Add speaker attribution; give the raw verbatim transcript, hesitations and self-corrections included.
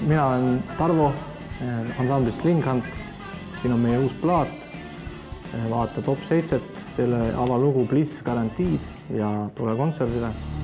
Speaker 1: mina olen Tarvo ansamblist Linghunt. Siin on meie uus plaat. Vaata top seitset, selle avalugu Bliss garantiid ja tule kontserdile.